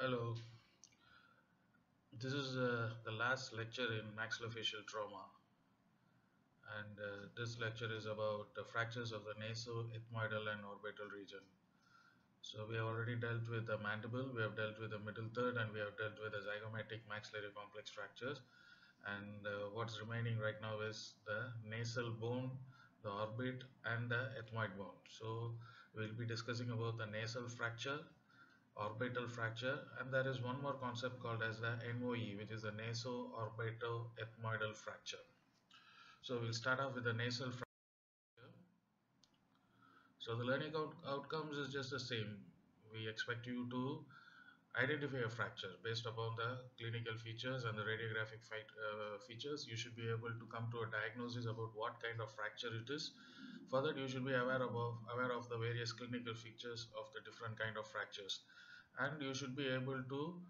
Hello, this is the last lecture in maxillofacial trauma, and this lecture is about the fractures of the naso-ethmoidal and orbital region. So we have already dealt with the mandible, we have dealt with the middle third, and we have dealt with the zygomatic maxillary complex fractures. And what's remaining right now is the nasal bone, the orbit, and the ethmoid bone. So we'll be discussing about the nasal fracture, orbital fracture, and there is one more concept called as the NOE, which is the naso-orbital-ethmoidal fracture. So we'll start off with the nasal fracture. So the learning outcomes is just the same. We expect you to identify a fracture based upon the clinical features and the radiographic features. You should be able to come to a diagnosis about what kind of fracture it is. For that, you should be aware of the various clinical features of the different kind of fractures, and you should be able to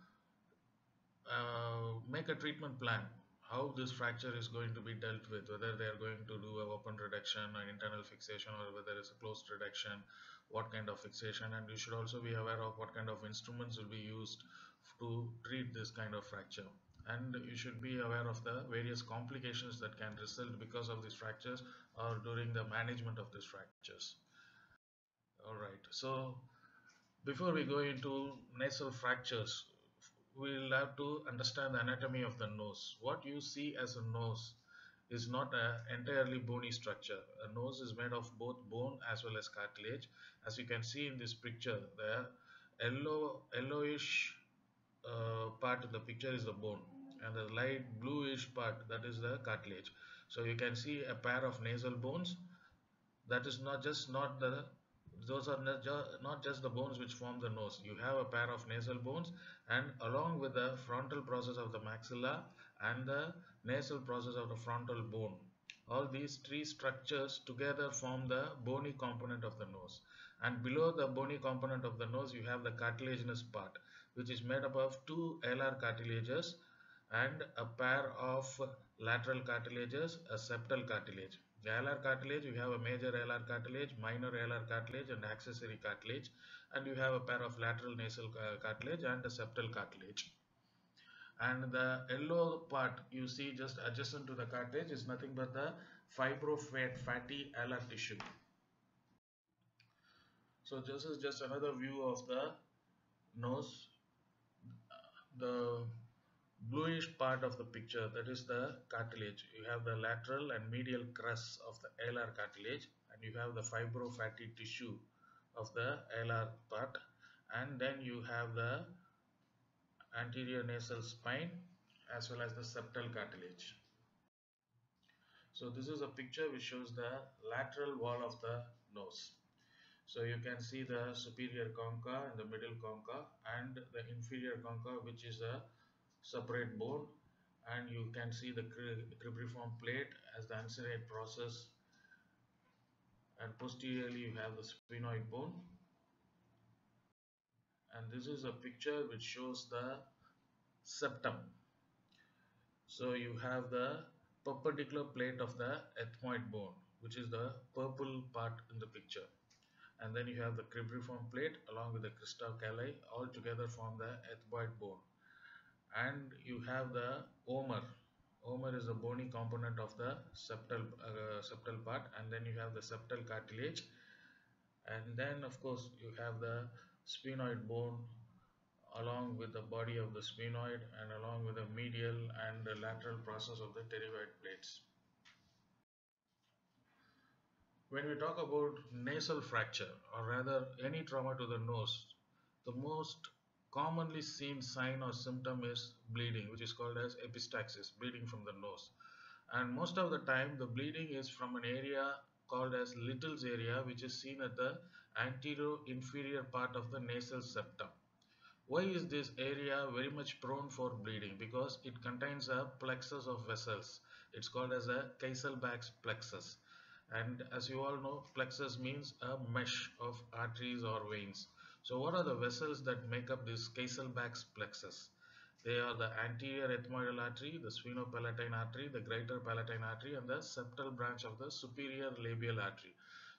make a treatment plan how this fracture is going to be dealt with, whether they are going to do a open reduction or internal fixation, or whether it's a closed reduction, what kind of fixation. And you should also be aware of what kind of instruments will be used to treat this kind of fracture, and you should be aware of the various complications that can result because of these fractures or during the management of these fractures. All right, so before we go into nasal fractures, we'll have to understand the anatomy of the nose. What you see as a nose is not an entirely bony structure. A nose is made of both bone as well as cartilage. As you can see in this picture, the yellowish part of the picture is the bone, and the light bluish part, that is the cartilage. So you can see a pair of nasal bones. That is not the those are not just the bones which form the nose. You have a pair of nasal bones, and along with the frontal process of the maxilla and the nasal process of the frontal bone, all these three structures together form the bony component of the nose. And below the bony component of the nose, you have the cartilaginous part, which is made up of two alar cartilages and a pair of lateral cartilages, a septal cartilage. The alar cartilage, you have a major alar cartilage, minor alar cartilage, and accessory cartilage, and you have a pair of lateral nasal cartilage and a septal cartilage. And the yellow part you see just adjacent to the cartilage is nothing but the fibrofat fatty alar tissue. So this is just another view of the nose. The bluish part of the picture, that is the cartilage. You have the lateral and medial crest of the alar cartilage, and you have the fibrofatty tissue of the alar part, and then you have the anterior nasal spine as well as the septal cartilage. So this is a picture which shows the lateral wall of the nose. So you can see the superior concha and the middle concha and the inferior concha, which is a separate bone, and you can see the cribriform plate as the uncinate process, and posteriorly you have the sphenoid bone. And this is a picture which shows the septum. So you have the perpendicular plate of the ethmoid bone, which is the purple part in the picture, and then you have the cribriform plate along with the crista calli, all together form the ethmoid bone. And you have the omer. Omer is a bony component of the septal part, and then you have the septal cartilage, and then of course you have the sphenoid bone along with the body of the sphenoid and along with the medial and the lateral process of the pterygoid plates. When we talk about nasal fracture, or rather any trauma to the nose, the most commonly seen sign or symptom is bleeding, which is called as epistaxis, bleeding from the nose. And most of the time, the bleeding is from an area called as Little's area, which is seen at the anterior inferior part of the nasal septum. Why is this area very much prone for bleeding? Because it contains a plexus of vessels. It's called as a Kieselbach's plexus. And as you all know, plexus means a mesh of arteries or veins. So what are the vessels that make up this Kieselbach's plexus? They are the anterior ethmoidal artery, the sphenopalatine artery, the greater palatine artery, and the septal branch of the superior labial artery.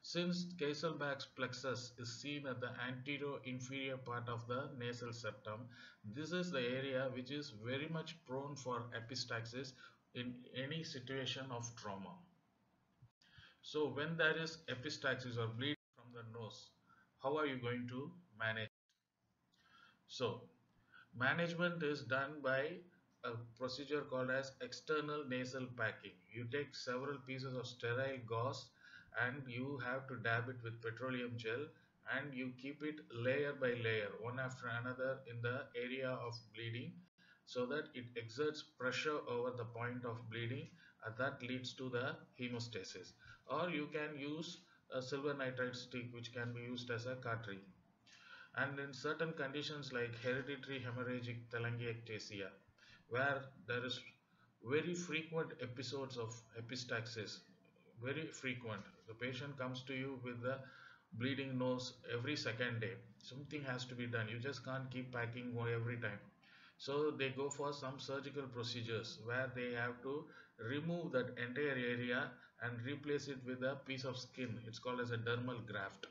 Since Caselback's plexus is seen at the anterior-inferior part of the nasal septum, this is the area which is very much prone for epistaxis in any situation of trauma. So when there is epistaxis or bleeding from the nose, how are you going to manage? So management is done by a procedure called as external nasal packing. You take several pieces of sterile gauze and you have to dab it with petroleum gel, and you keep it layer by layer, one after another, in the area of bleeding, so that it exerts pressure over the point of bleeding, and that leads to the hemostasis. Or you can use a silver nitrate stick, which can be used as a cautery. And in certain conditions like hereditary hemorrhagic telangiectasia, where there is very frequent episodes of epistaxis, very frequent, the patient comes to you with the bleeding nose every second day, something has to be done. You just can't keep packing every time. So they go for some surgical procedures where they have to remove that entire area and replace it with a piece of skin. It's called as a dermal graft.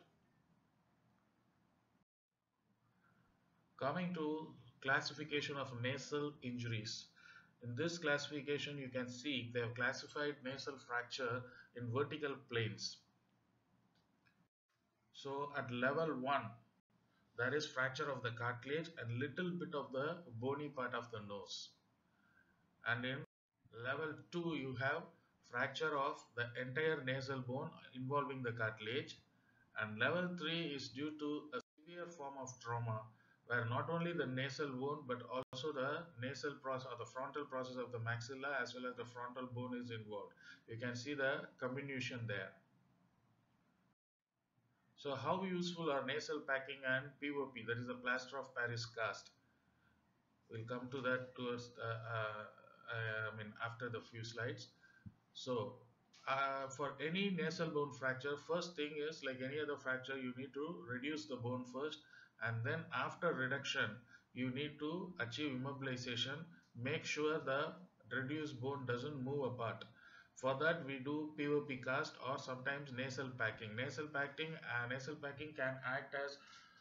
Coming to classification of nasal injuries. In this classification, you can see they have classified nasal fracture in vertical planes. So at level 1, there is fracture of the cartilage and little bit of the bony part of the nose. And in level 2, you have fracture of the entire nasal bone involving the cartilage. And level 3 is due to a severe form of trauma where not only the nasal bone but also the nasal process or the frontal process of the maxilla as well as the frontal bone is involved. You can see the comminution there. So how useful are nasal packing and POP, that is the plaster of Paris cast? We'll come to that towards after the few slides. So for any nasal bone fracture, first thing is, like any other fracture, you need to reduce the bone first, and then after reduction you need to achieve immobilization. Make sure the reduced bone doesn't move apart. For that we do POP cast or sometimes nasal packing. Nasal packing can act as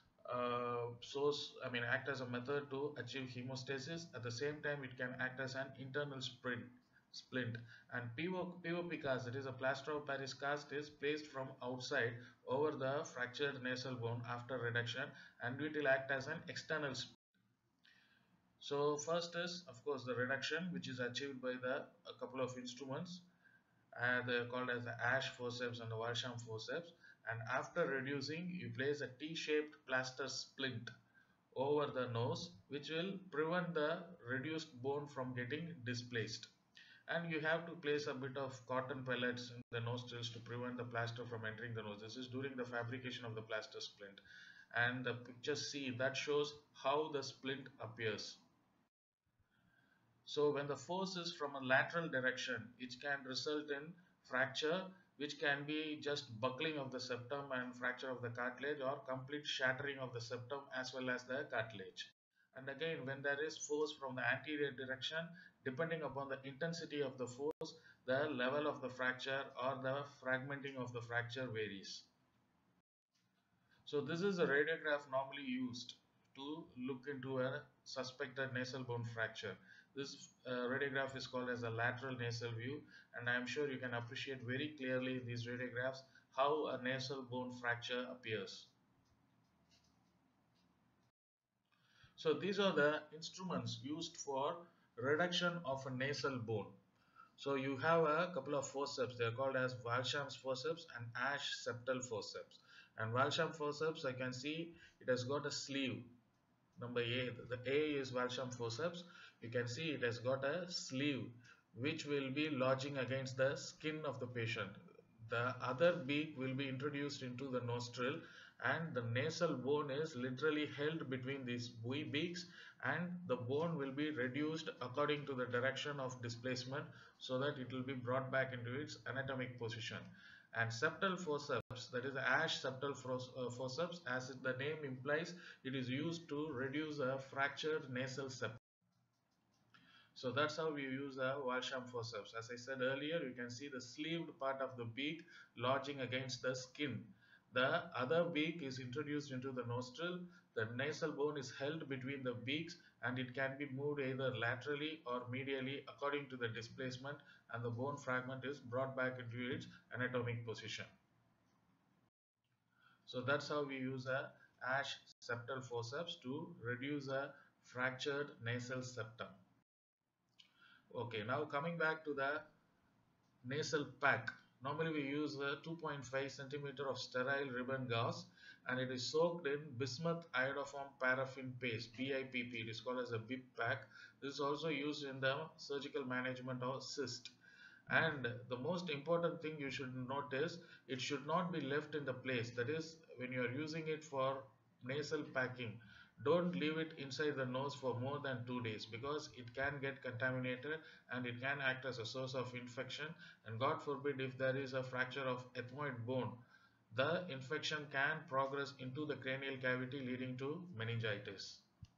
act as a method to achieve hemostasis. At the same time, it can act as an internal splint. And POP cast, that is a plaster of Paris cast, is placed from outside over the fractured nasal bone after reduction, and it will act as an external splint. So first is, of course, the reduction, which is achieved by a couple of instruments. They're called as the Ash forceps and the Walsham forceps. And after reducing, you place a T-shaped plaster splint over the nose, which will prevent the reduced bone from getting displaced. And you have to place a bit of cotton pellets in the nostrils to prevent the plaster from entering the nose. This is during the fabrication of the plaster splint. And the picture C, that shows how the splint appears. So when the force is from a lateral direction, it can result in fracture, which can be just buckling of the septum and fracture of the cartilage, or complete shattering of the septum as well as the cartilage. And again, when there is force from the anterior direction, depending upon the intensity of the force, the level of the fracture or the fragmenting of the fracture varies. So this is a radiograph normally used to look into a suspected nasal bone fracture. This radiograph is called as a lateral nasal view, and I am sure you can appreciate very clearly in these radiographs how a nasal bone fracture appears. So these are the instruments used for reduction of a nasal bone. So you have a couple of forceps. They are called as Walsham's forceps and Ash septal forceps. And Walsham forceps, I can see it has got a sleeve. Number A, the A is Walsham forceps. You can see it has got a sleeve which will be lodging against the skin of the patient. The other beak will be introduced into the nostril, and the nasal bone is literally held between these beaks, and the bone will be reduced according to the direction of displacement so that it will be brought back into its anatomic position. And septal forceps, that is the Ash septal forceps, as the name implies, it is used to reduce a fractured nasal septum. So that's how we use a Walsham forceps. As I said earlier, you can see the sleeved part of the beak lodging against the skin. The other beak is introduced into the nostril. The nasal bone is held between the beaks and it can be moved either laterally or medially according to the displacement, and the bone fragment is brought back into its anatomic position. So that's how we use a Ash septal forceps to reduce a fractured nasal septum. Okay, now coming back to the nasal pack. Normally we use a 2.5 centimeter of sterile ribbon gauze, and it is soaked in bismuth iodoform paraffin paste, BIPP. It is called as a BIP pack. This is also used in the surgical management of cyst. And the most important thing you should notice, it should not be left in the place. That is, when you are using it for nasal packing, don't leave it inside the nose for more than 2 days, because it can get contaminated and it can act as a source of infection. And God forbid, if there is a fracture of ethmoid bone, the infection can progress into the cranial cavity, leading to meningitis.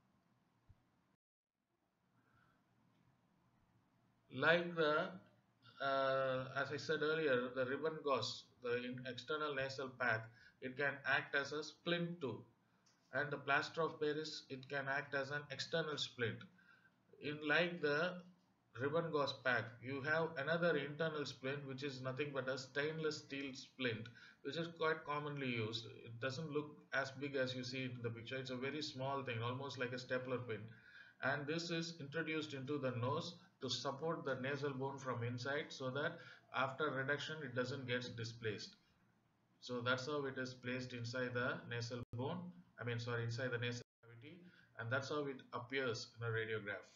Like the as I said earlier, the ribbon gauze, the external nasal pack, it can act as a splint too. And the plaster of Paris, it can act as an external splint. In like the ribbon gauze pack, you have another internal splint which is nothing but a stainless steel splint, which is quite commonly used. It doesn't look as big as you see it in the picture. It's a very small thing, almost like a stapler pin. And this is introduced into the nose to support the nasal bone from inside, so that after reduction it doesn't get displaced. So that's how it is placed inside the nasal bone, inside the nasal cavity, and that's how it appears in a radiograph.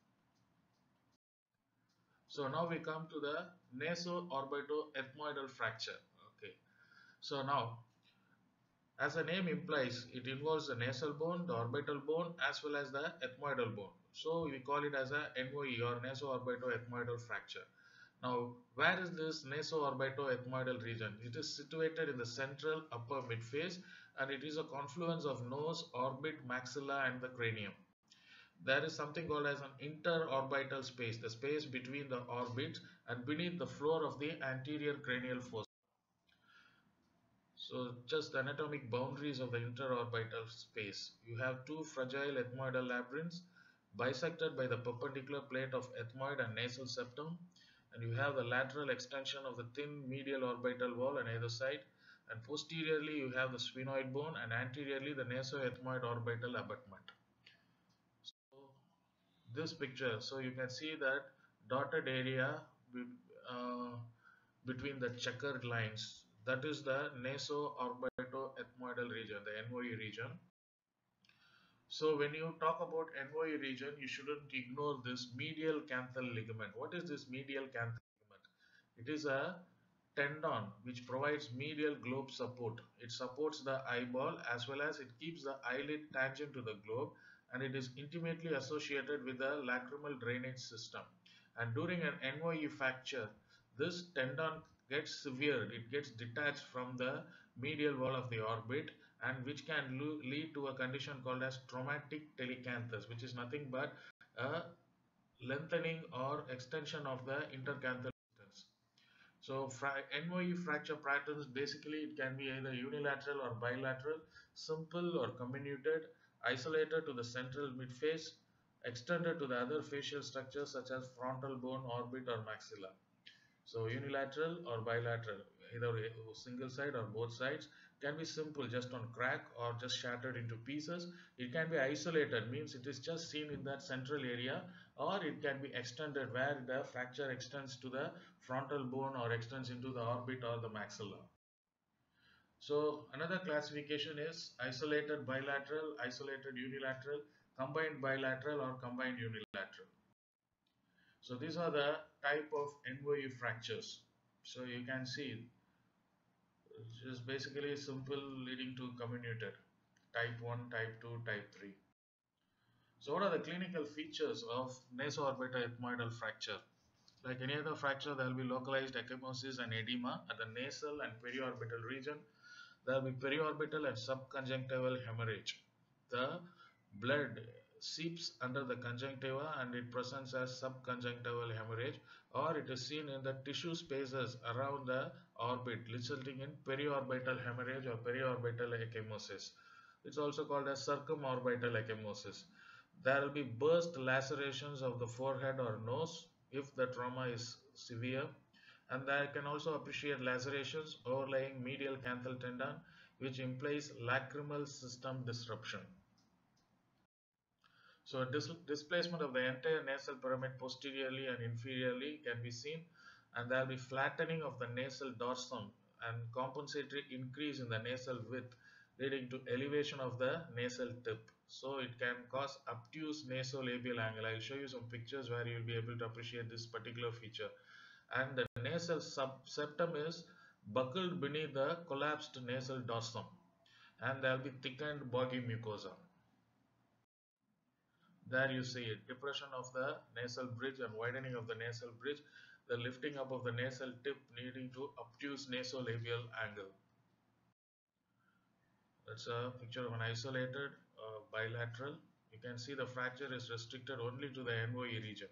So now we come to the naso-orbito-ethmoidal fracture. Okay. So now, as the name implies, it involves the nasal bone, the orbital bone, as well as the ethmoidal bone. So we call it as a NOE, or naso-orbito-ethmoidal fracture. Now, where is this naso-orbito-ethmoidal region? It is situated in the central upper midface, and it is a confluence of nose, orbit, maxilla, and the cranium. There is something called as an interorbital space, the space between the orbits and beneath the floor of the anterior cranial fossa. So just the anatomic boundaries of the interorbital space. You have two fragile ethmoidal labyrinths bisected by the perpendicular plate of ethmoid and nasal septum, and you have the lateral extension of the thin medial orbital wall on either side, and posteriorly you have the sphenoid bone, and anteriorly the nasoethmoid orbital abutment. So this picture, so you can see that dotted area uh, between the checkered lines, that is the naso-orbito-ethmoidal region, the NOE region. So when you talk about NOE region, you shouldn't ignore this medial canthal ligament. What is this medial canthal ligament? It is a tendon which provides medial globe support. It supports the eyeball as well as it keeps the eyelid tangent to the globe, and it is intimately associated with the lacrimal drainage system. And during an NOE fracture, this tendon gets severed, it gets detached from the medial wall of the orbit, and which can lead to a condition called as traumatic telecanthus, which is nothing but a lengthening or extension of the intercanthal distance. So NOE fracture patterns, basically it can be either unilateral or bilateral, simple or comminuted, isolated to the central midface, extended to the other facial structures such as frontal bone, orbit or maxilla. So unilateral or bilateral, either a single side or both sides, can be simple, just on crack or just shattered into pieces. It can be isolated, means it is just seen in that central area, or it can be extended where the fracture extends to the frontal bone or extends into the orbit or the maxilla. So another classification is isolated bilateral, isolated unilateral, combined bilateral or combined unilateral. So these are the type of NOE fractures. So you can see it's just basically simple leading to comminuted. Type 1, type 2, type 3. So what are the clinical features of naso-orbito-ethmoidal fracture? Like any other fracture, there will be localized ecchymosis and edema at the nasal and periorbital region. There will be periorbital and subconjunctival hemorrhage. The blood seeps under the conjunctiva and it presents as subconjunctival hemorrhage, or it is seen in the tissue spaces around the orbit, resulting in periorbital hemorrhage or periorbital ecchymosis. It's also called as circumorbital ecchymosis. There will be burst lacerations of the forehead or nose if the trauma is severe, and there can also appreciate lacerations overlying medial canthal tendon, which implies lacrimal system disruption. So displacement of the entire nasal pyramid posteriorly and inferiorly can be seen, and there will be flattening of the nasal dorsum and compensatory increase in the nasal width, leading to elevation of the nasal tip. So it can cause obtuse nasolabial angle. I'll show you some pictures where you'll be able to appreciate this particular feature. And the nasal septum is buckled beneath the collapsed nasal dorsum, and there will be thickened boggy mucosa. There you see it, depression of the nasal bridge and widening of the nasal bridge, the lifting up of the nasal tip leading to obtuse nasolabial angle. That's a picture of an isolated bilateral. You can see the fracture is restricted only to the NOE region.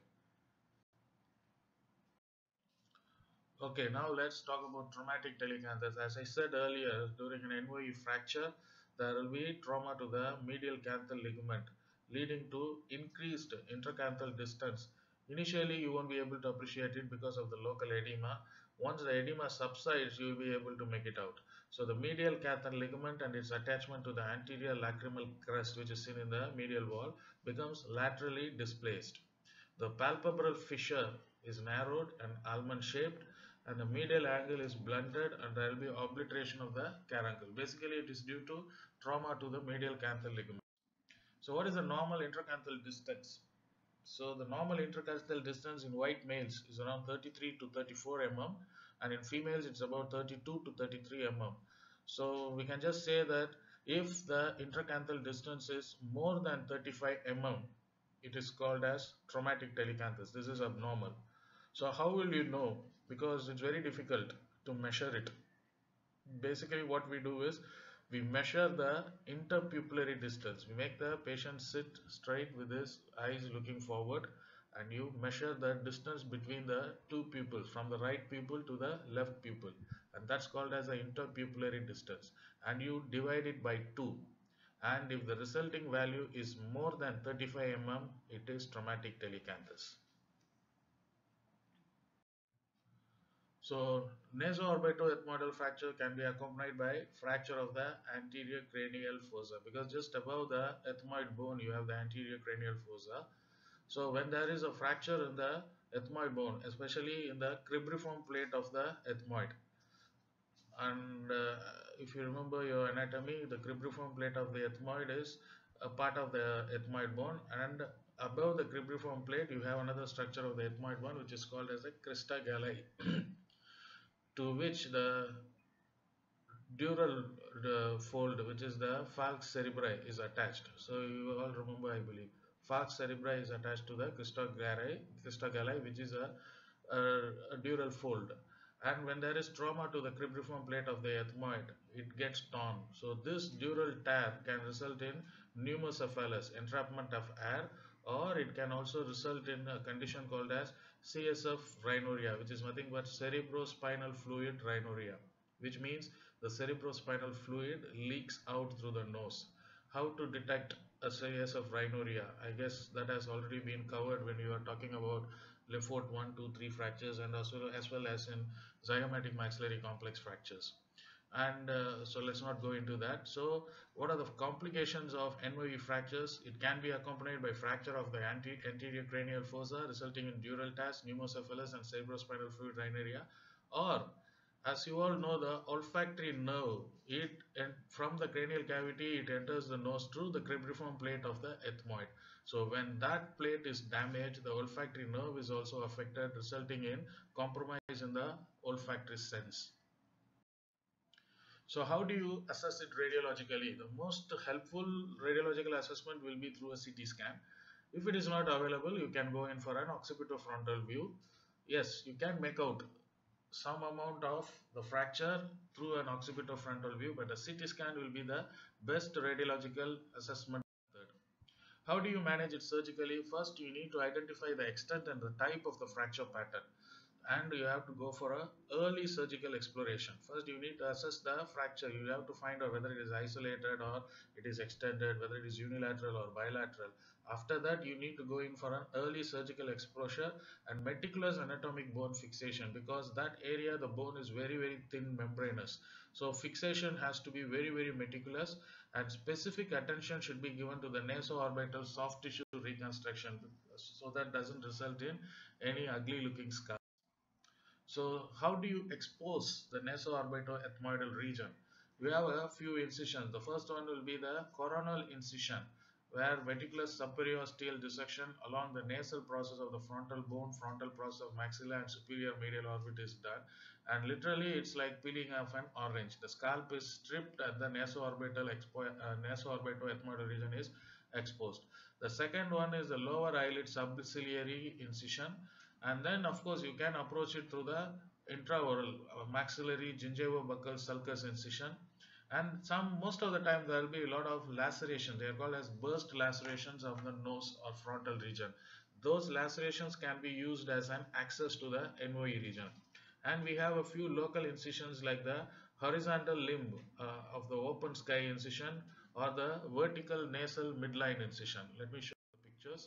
Okay, now let's talk about traumatic telecanthus. As I said earlier, during an NOE fracture, there will be trauma to the medial canthal ligament, leading to increased intercanthal distance. Initially, you won't be able to appreciate it because of the local edema. Once the edema subsides, you will be able to make it out. So the medial canthal ligament and its attachment to the anterior lacrimal crest, which is seen in the medial wall, becomes laterally displaced. The palpebral fissure is narrowed and almond shaped, and the medial angle is blunted, and there will be obliteration of the caruncle. Basically, it is due to trauma to the medial canthal ligament. So what is the normal intercanthal distance? So the normal intercanthal distance in white males is around 33 to 34 mm, and in females it's about 32 to 33 mm. So we can just say that if the intercanthal distance is more than 35 mm, it is called as traumatic telecanthus. This is abnormal. So how will you know? Because it's very difficult to measure it. Basically what we do is we measure the interpupillary distance. We make the patient sit straight with his eyes looking forward, and you measure the distance between the two pupils, from the right pupil to the left pupil, and that's called as the interpupillary distance, and you divide it by 2, and if the resulting value is more than 35 mm, it is traumatic telecanthus. So naso-orbitoethmoidal fracture can be accompanied by fracture of the anterior cranial fossa, because just above the ethmoid bone you have the anterior cranial fossa. So when there is a fracture in the ethmoid bone, especially in the cribriform plate of the ethmoid, and if you remember your anatomy, the cribriform plate of the ethmoid is a part of the ethmoid bone, and above the cribriform plate you have another structure of the ethmoid bone which is called as the crista galli to which the dural fold, which is the falx cerebri, is attached. So you all remember, I believe, falx cerebri is attached to the crista galli, which is a dural fold. And when there is trauma to the cribriform plate of the ethmoid, it gets torn. So this dural tear can result in pneumocephalus, entrapment of air, or it can also result in a condition called as CSF rhinorrhea, which is nothing but cerebrospinal fluid rhinorrhea, which means the cerebrospinal fluid leaks out through the nose. How to detect a CSF rhinorrhea? I guess that has already been covered when you are talking about Le Fort 1, 2, 3 fractures, and as well as in zygomatic maxillary complex fractures. And so let's not go into that. So what are the complications of NOE fractures? It can be accompanied by fracture of the anterior cranial fossa resulting in dural tears, pneumocephalus, and cerebrospinal fluid rhinorrhea, or as you all know, the olfactory nerve, from the cranial cavity it enters the nose through the cribriform plate of the ethmoid. So when that plate is damaged, the olfactory nerve is also affected, resulting in compromise in the olfactory sense. So how do you assess it radiologically? The most helpful radiological assessment will be through a CT scan. If it is not available, you can go in for an occipitofrontal view. Yes, you can make out some amount of the fracture through an occipitofrontal view, but a CT scan will be the best radiological assessment method. How do you manage it surgically? First, you need to identify the extent and the type of the fracture pattern, and you have to go for a early surgical exploration. First, you need to assess the fracture. You have to find out whether it is isolated or it is extended, whether it is unilateral or bilateral. After that, you need to go in for an early surgical exposure and meticulous anatomic bone fixation, because that area the bone is very thin membranous. So fixation has to be very meticulous, and specific attention should be given to the naso-orbital soft tissue reconstruction, so that doesn't result in any ugly looking scar. So how do you expose the naso-orbitoethmoidal region? We have a few incisions. The first one will be the coronal incision, where vertical superior steel dissection along the nasal process of the frontal bone, frontal process of maxilla and superior medial orbit is done. And literally it's like peeling off an orange. The scalp is stripped and the naso-orbitoethmoidal region is exposed. The second one is the lower eyelid subciliary incision, and then of course you can approach it through the intraoral maxillary gingivobuccal sulcus incision. And most of the time there will be a lot of laceration. They are called as burst lacerations of the nose or frontal region. Those lacerations can be used as an access to the NOE region. And we have a few local incisions like the horizontal limb of the open sky incision, or the vertical nasal midline incision. Let me show you the pictures.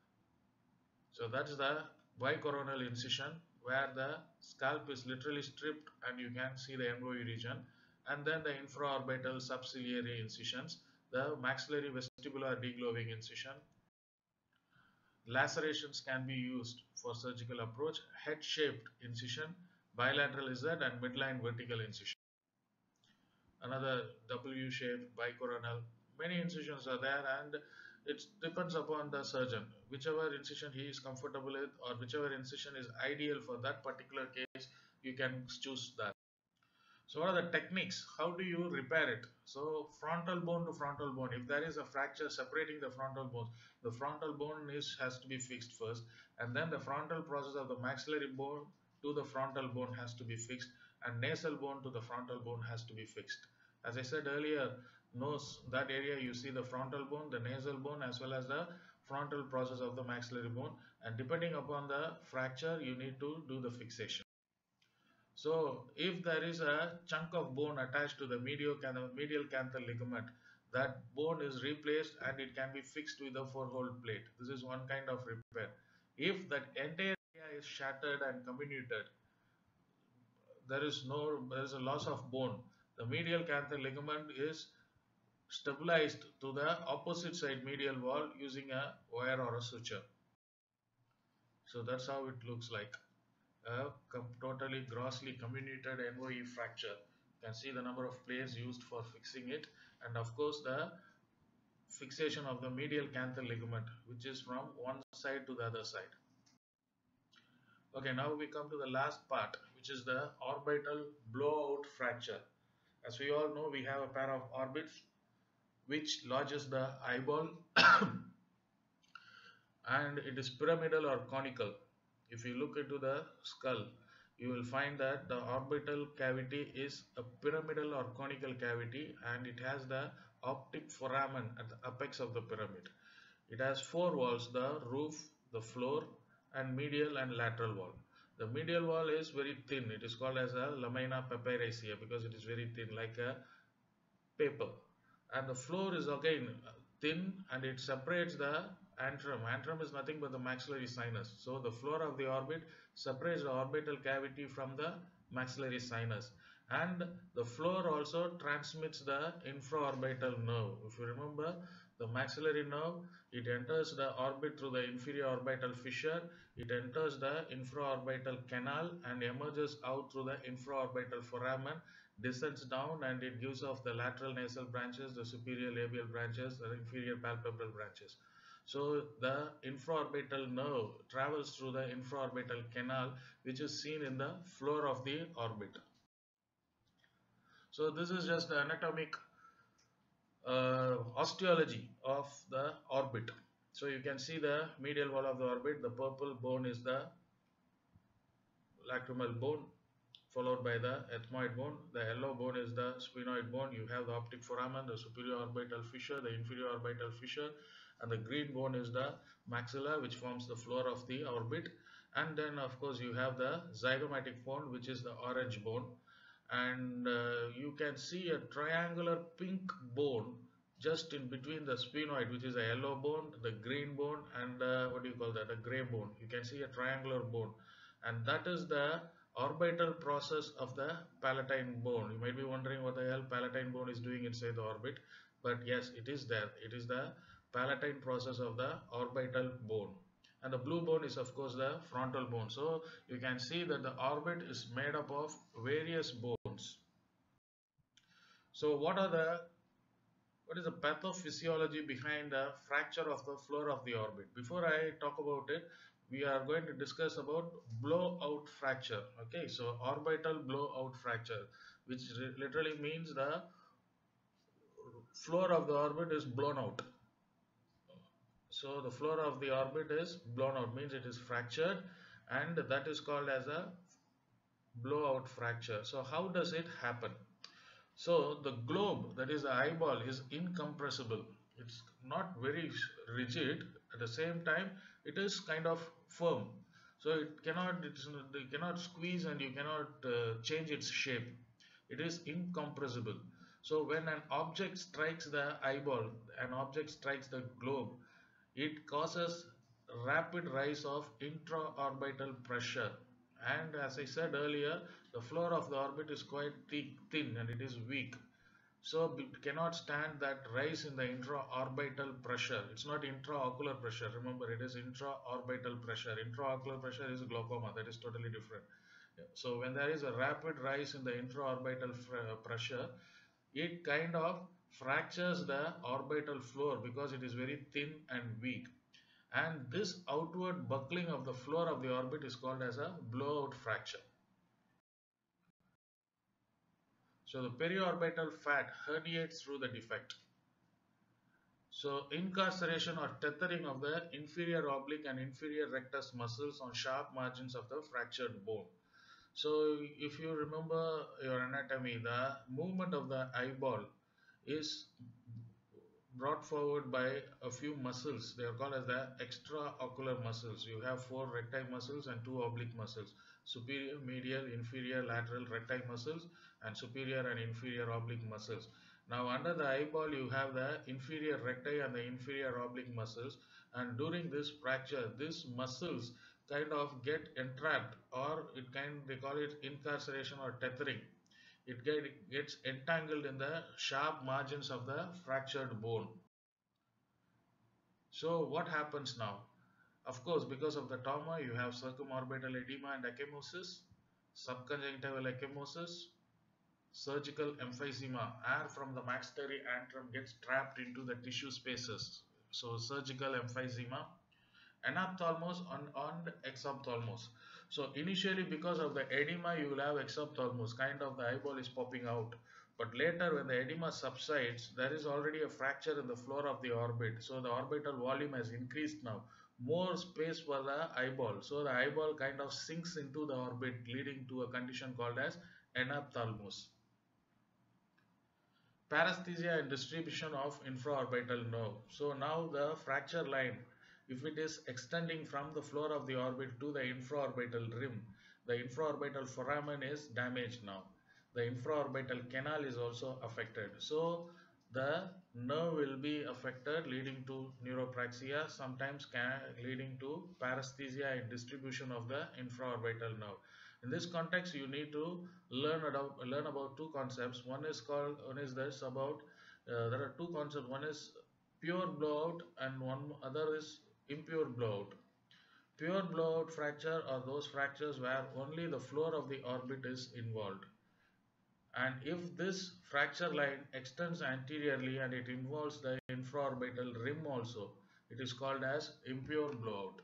So that's the bicoronal incision, where the scalp is literally stripped and you can see the MOE region. And then the infraorbital subciliary incisions, the maxillary vestibular degloving incision. Lacerations can be used for surgical approach, head-shaped incision, bilateral izzet, and midline vertical incision. Another W-shaped bicoronal. Many incisions are there, and it depends upon the surgeon. Whichever incision he is comfortable with, or whichever incision is ideal for that particular case, you can choose that. So what are the techniques? How do you repair it? So frontal bone to frontal bone. If there is a fracture separating the frontal bones, the frontal bone has to be fixed first, and then the frontal process of the maxillary bone to the frontal bone has to be fixed, and nasal bone to the frontal bone has to be fixed. As I said earlier, nose, that area you see the frontal bone, the nasal bone, as well as the frontal process of the maxillary bone, and depending upon the fracture you need to do the fixation. So if there is a chunk of bone attached to the medial canthal ligament, that bone is replaced and it can be fixed with a 4-hole plate. This is one kind of repair. If that entire area is shattered and comminuted, there is a loss of bone. The medial canthal ligament is stabilized to the opposite side medial wall using a wire or a suture. So that's how it looks like. A totally grossly comminuted NOE fracture. You can see the number of plates used for fixing it, and of course the fixation of the medial canthal ligament, which is from one side to the other side. Okay, now we come to the last part, which is the orbital blowout fracture. As we all know, we have a pair of orbits which lodges the eyeball and it is pyramidal or conical. If you look into the skull, you will find that the orbital cavity is a pyramidal or conical cavity, and it has the optic foramen at the apex of the pyramid. It has 4 walls: the roof, the floor, and medial and lateral wall. The medial wall is very thin. It is called as a lamina papyracea because it is very thin, like a paper. And the floor is again thin, and it separates the antrum. Antrum is nothing but the maxillary sinus. So the floor of the orbit separates the orbital cavity from the maxillary sinus. And the floor also transmits the infraorbital nerve. If you remember, the maxillary nerve, it enters the orbit through the inferior orbital fissure, it enters the infraorbital canal and emerges out through the infraorbital foramen, descends down, and it gives off the lateral nasal branches, the superior labial branches, the inferior palpebral branches. So the infraorbital nerve travels through the infraorbital canal, which is seen in the floor of the orbit. So this is just the anatomic osteology of the orbit. So you can see the medial wall of the orbit. The purple bone is the lacrimal bone. followed by the ethmoid bone. The yellow bone is the sphenoid bone. You have the optic foramen, the superior orbital fissure, the inferior orbital fissure, and the green bone is the maxilla, which forms the floor of the orbit. And then, of course, you have the zygomatic bone, which is the orange bone. And you can see a triangular pink bone just in between the sphenoid, which is a yellow bone, the green bone, and what do you call that, a gray bone. You can see a triangular bone, and that is the orbital process of the palatine bone. You might be wondering what the hell palatine bone is doing inside the orbit, but yes, it is there. It is the palatine process of the orbital bone. And the blue bone is of course the frontal bone. So you can see that the orbit is made up of various bones. So what is the pathophysiology behind the fracture of the floor of the orbit? Before I talk about it, we are going to discuss about blowout fracture. Okay, so orbital blowout fracture, which literally means the floor of the orbit is blown out. So the floor of the orbit is blown out, means it is fractured, and that is called as a blowout fracture. So how does it happen? So the globe, that is the eyeball, is incompressible. It's not very rigid. At the same time, it is kind of firm. So you cannot squeeze and you cannot change its shape. It is incompressible. So when an object strikes the eyeball, an object strikes the globe, it causes rapid rise of intraorbital pressure. And as I said earlier, the floor of the orbit is quite thin and it is weak. So it cannot stand that rise in the intraorbital pressure. It's not intraocular pressure. Remember, it is intraorbital pressure. Intraocular pressure is glaucoma. That is totally different. So when there is a rapid rise in the intraorbital pressure, it kind of fractures the orbital floor because it is very thin and weak. And this outward buckling of the floor of the orbit is called as a blowout fracture. So the periorbital fat herniates through the defect. So incarceration or tethering of the inferior oblique and inferior rectus muscles on sharp margins of the fractured bone. So if you remember your anatomy, the movement of the eyeball is brought forward by a few muscles. They are called as the extraocular muscles. You have 4 recti muscles and 2 oblique muscles: superior, medial, inferior, lateral recti muscles, and superior and inferior oblique muscles. Now under the eyeball you have the inferior recti and the inferior oblique muscles, and during this fracture these muscles kind of get entrapped, or they call it incarceration or tethering. It gets entangled in the sharp margins of the fractured bone. So what happens now? Of course, because of the trauma, you have circumorbital edema and ecchymosis, subconjunctival ecchymosis, surgical emphysema. Air from the maxillary antrum gets trapped into the tissue spaces. So surgical emphysema, anophthalmos and exophthalmos. So initially, because of the edema, you will have exophthalmos, kind of the eyeball is popping out. But later, when the edema subsides, there is already a fracture in the floor of the orbit. So the orbital volume has increased now. More space for the eyeball. So the eyeball kind of sinks into the orbit, leading to a condition called as anophthalmos. Paresthesia and distribution of infraorbital nerve. So now the fracture line, if it is extending from the floor of the orbit to the infraorbital rim, the infraorbital foramen is damaged now. The infraorbital canal is also affected. So the nerve will be affected, leading to neuropraxia, sometimes leading to paresthesia and distribution of the infraorbital nerve. In this context, you need to learn about two concepts. One is this about there are two concepts. One is pure blowout and one other is impure blowout. Pure blowout fracture are those fractures where only the floor of the orbit is involved. And if this fracture line extends anteriorly and it involves the infraorbital rim also, it is called as impure blowout.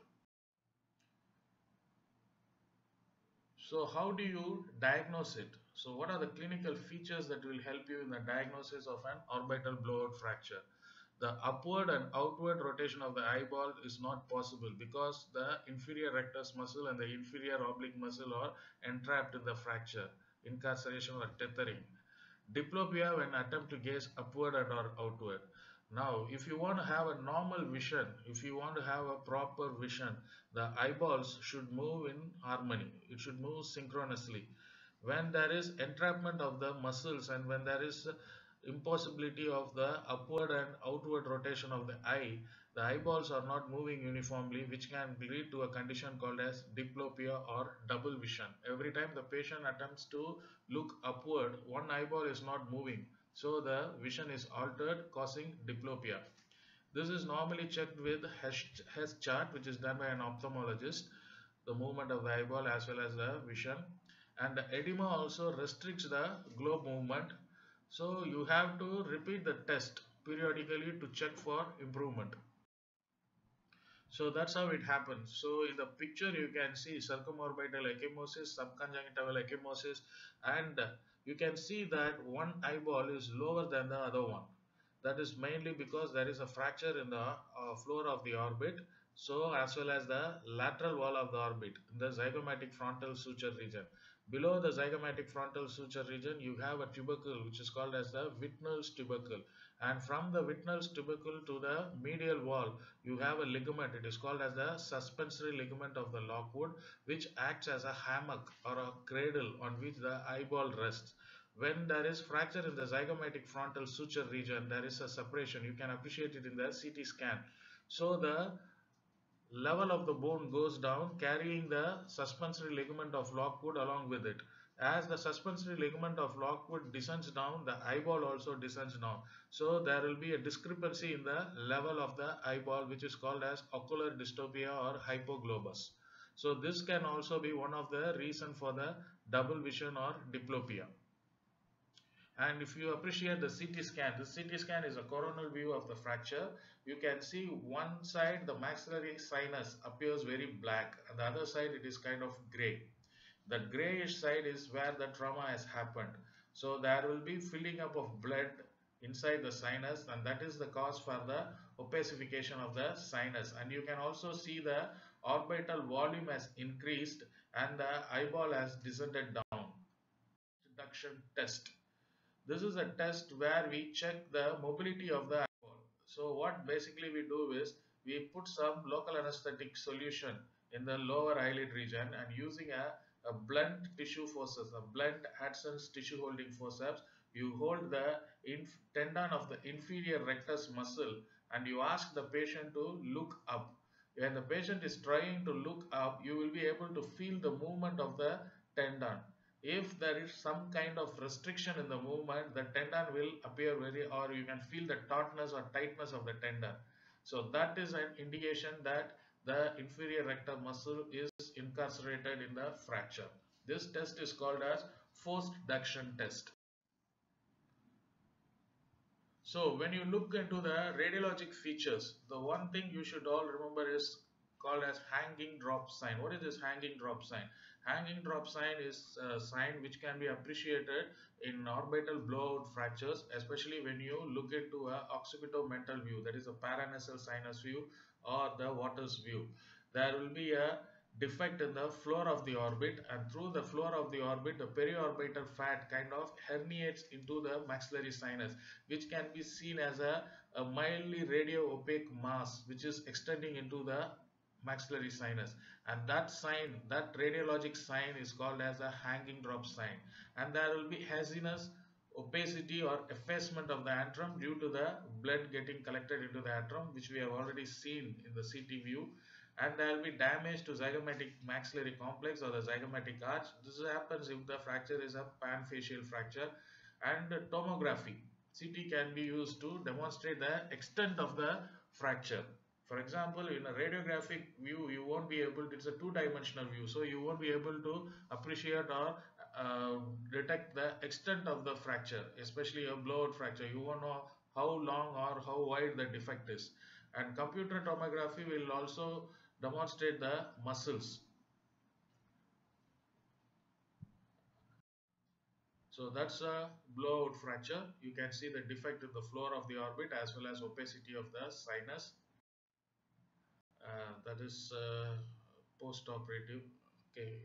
So how do you diagnose it? So what are the clinical features that will help you in the diagnosis of an orbital blowout fracture? the upward and outward rotation of the eyeball is not possible because the inferior rectus muscle and the inferior oblique muscle are entrapped in the fracture, incarceration or tethering. Diplopia when attempt to gaze upward and or outward. Now, if you want to have a normal vision, if you want to have a proper vision, the eyeballs should move in harmony. It should move synchronously. When there is entrapment of the muscles and when there is impossibility of the upward and outward rotation of the eye, the eyeballs are not moving uniformly, which can lead to a condition called as diplopia or double vision. Every time the patient attempts to look upward, one eyeball is not moving, so the vision is altered, causing diplopia. This is normally checked with Hess chart, which is done by an ophthalmologist, the movement of the eyeball as well as the vision. And the edema also restricts the globe movement. So you have to repeat the test periodically to check for improvement. So that's how it happens. So in the picture you can see circumorbital ecchymosis, subconjunctival ecchymosis, and you can see that one eyeball is lower than the other one. That is mainly because there is a fracture in the floor of the orbit, so as well as the lateral wall of the orbit in the zygomatic frontal suture region. Below the zygomatic frontal suture region, you have a tubercle which is called as the Whitnell's tubercle, and from the Whitnell's tubercle to the medial wall, you have a ligament. It is called as the suspensory ligament of the Lockwood, which acts as a hammock or a cradle on which the eyeball rests. When there is fracture in the zygomatic frontal suture region, there is a separation. You can appreciate it in the CT scan. So the level of the bone goes down, carrying the suspensory ligament of Lockwood along with it. As the suspensory ligament of Lockwood descends down, the eyeball also descends down. So there will be a discrepancy in the level of the eyeball, which is called as ocular dystopia or hypoglobus. So this can also be one of the reason for the double vision or diplopia. And if you appreciate the CT scan, the CT scan is a coronal view of the fracture. You can see one side, the maxillary sinus appears very black, and the other side it is kind of gray. The grayish side is where the trauma has happened. So there will be filling up of blood inside the sinus, and that is the cause for the opacification of the sinus. And you can also see the orbital volume has increased and the eyeball has descended down. Reduction test. This is a test where we check the mobility of the eyeball. So what basically we do is we put some local anesthetic solution in the lower eyelid region, and using a blunt tissue forceps, a blunt Adson's tissue holding forceps, you hold the tendon of the inferior rectus muscle and you ask the patient to look up. When the patient is trying to look up, you will be able to feel the movement of the tendon. If there is some kind of restriction in the movement, the tendon will appear very, or you can feel the tautness or tightness of the tendon. So that is an indication that the inferior rectus muscle is incarcerated in the fracture. This test is called as forced duction test. So when you look into the radiologic features, the one thing you should all remember is called as hanging drop sign. What is this hanging drop sign? Hanging drop sign is a sign which can be appreciated in orbital blowout fractures, especially when you look into a occipitomental view, that is a paranasal sinus view or the Waters view. There will be a defect in the floor of the orbit, and through the floor of the orbit, the periorbital fat kind of herniates into the maxillary sinus, which can be seen as a mildly radio opaque mass which is extending into the maxillary sinus, and that sign, that radiologic sign is called as a hanging drop sign. And there will be haziness, opacity or effacement of the antrum due to the blood getting collected into the antrum, which we have already seen in the CT view. And there will be damage to zygomatic maxillary complex or the zygomatic arch. This happens if the fracture is a panfacial fracture. And tomography, CT can be used to demonstrate the extent of the fracture. For example, in a radiographic view, you won't be able to, it's a two-dimensional view, so you won't be able to appreciate or detect the extent of the fracture, especially a blowout fracture. You won't know how long or how wide the defect is. And computer tomography will also demonstrate the muscles. So that's a blowout fracture. You can see the defect in the floor of the orbit as well as opacity of the sinus. That is post-operative. Okay.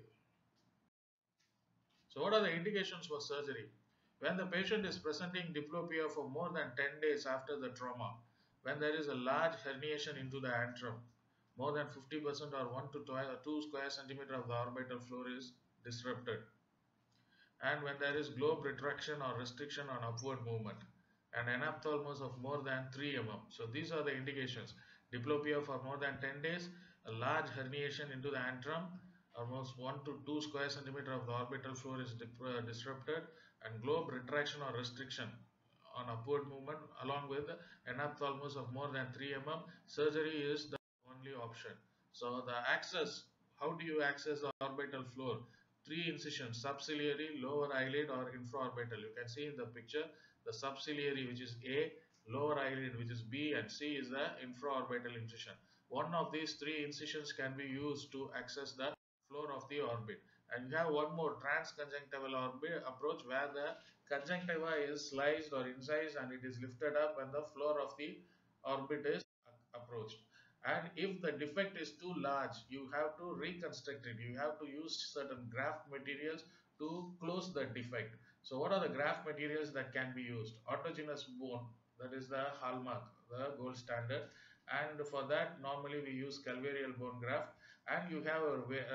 So what are the indications for surgery? When the patient is presenting diplopia for more than 10 days after the trauma, when there is a large herniation into the antrum, more than 50% or 1 to 2 square centimeter of the orbital floor is disrupted, and when there is globe retraction or restriction on upward movement, and anophthalmos of more than 3 mm. So these are the indications. Diplopia for more than 10 days, a large herniation into the antrum, almost 1 to 2 square centimeter of the orbital floor is disrupted, and globe retraction or restriction on upward movement along with anophthalmos of more than 3 mm. Surgery is the only option. So the access, how do you access the orbital floor? Three incisions: subciliary, lower eyelid, or infraorbital. You can see in the picture the subciliary, which is A, lower eyelid, which is B, and C is the infraorbital incision. One of these three incisions can be used to access the floor of the orbit. And you have one more transconjunctival orbit approach, where the conjunctiva is sliced or incised and it is lifted up when the floor of the orbit is approached. And if the defect is too large, you have to reconstruct it. You have to use certain graft materials to close the defect. So what are the graft materials that can be used? Autogenous bone, that is the hallmark, the gold standard. And for that, normally we use calcareal bone graft. And you have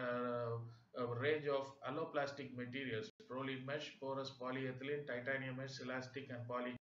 a range of alloplastic materials: Prolene mesh, porous polyethylene, titanium mesh, elastic, and polyethylene.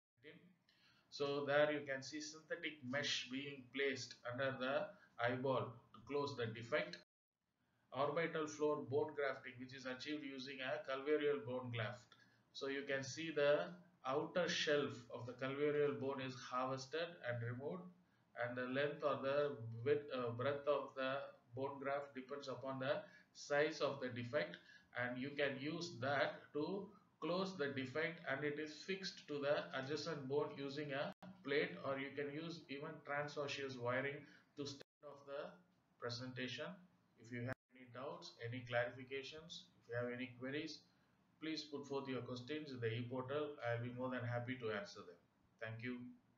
So there you can see synthetic mesh being placed under the eyeball to close the defect. Orbital floor bone grafting, which is achieved using a calcareal bone graft. So you can see the outer shelf of the calcareal bone is harvested and removed, and the length or the breadth of the bone graft depends upon the size of the defect, and you can use that to close the defect, and it is fixed to the adjacent bone using a plate, or you can use even transosseous wiring to stand off the presentation. If you have any doubts, any clarifications, if you have any queries, please put forth your questions in the e-portal. I'll be more than happy to answer them. Thank you.